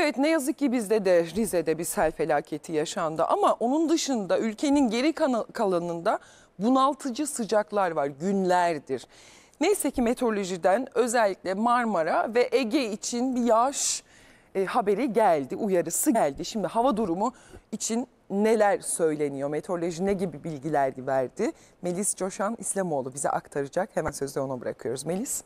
Evet, ne yazık ki bizde de Rize'de bir sel felaketi yaşandı ama onun dışında ülkenin geri kalanında bunaltıcı sıcaklar var günlerdir. Neyse ki meteorolojiden özellikle Marmara ve Ege için bir yağış haberi geldi, uyarısı geldi. Şimdi hava durumu için neler söyleniyor? Meteoroloji ne gibi bilgiler verdi? Melis Coşan İslamoğlu bize aktaracak. Hemen sözü ona bırakıyoruz. Melis.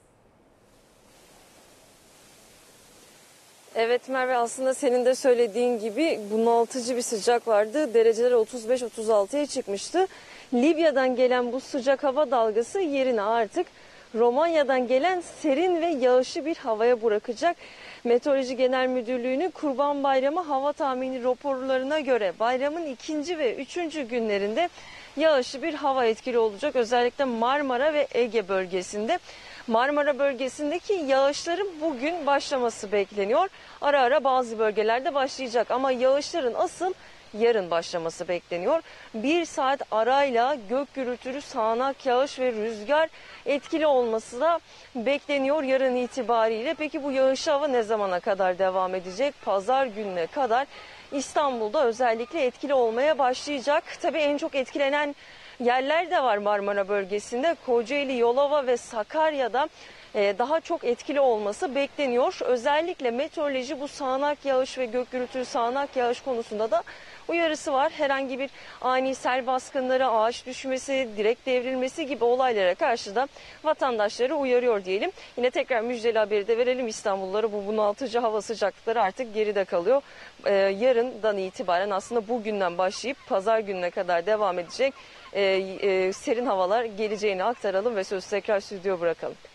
Evet Merve, aslında senin de söylediğin gibi bunaltıcı bir sıcak vardı. Dereceler 35-36'ya çıkmıştı. Libya'dan gelen bu sıcak hava dalgası yerine artık Romanya'dan gelen serin ve yağışlı bir havaya bırakacak. Meteoroloji Genel Müdürlüğü'nün Kurban Bayramı hava tahmini raporlarına göre bayramın 2. ve 3. günlerinde yağışlı bir hava etkili olacak. Özellikle Marmara ve Ege bölgesinde. Marmara bölgesindeki yağışların bugün başlaması bekleniyor. Ara ara bazı bölgelerde başlayacak ama yağışların asıl yarın başlaması bekleniyor. 1 saat arayla gök gürültülü sağanak yağış ve rüzgar etkili olması da bekleniyor yarın itibariyle. Peki bu yağışlı hava ne zamana kadar devam edecek? Pazar gününe kadar İstanbul'da özellikle etkili olmaya başlayacak. Tabii en çok etkilenen yerler de var Marmara bölgesinde. Kocaeli, Yalova ve Sakarya'da daha çok etkili olması bekleniyor. Özellikle meteoroloji bu sağanak yağış ve gök gürültülü sağanak yağış konusunda da uyarısı var. Herhangi bir ani sel baskınları, ağaç düşmesi, direk devrilmesi gibi olaylara karşı da vatandaşları uyarıyor diyelim. Yine tekrar müjdeli haberi de verelim İstanbullulara, bu bunaltıcı hava sıcaklıkları artık geride kalıyor. Yarından itibaren aslında bugünden başlayıp pazar gününe kadar devam edecek serin havalar geleceğini aktaralım ve sözü tekrar stüdyoya bırakalım.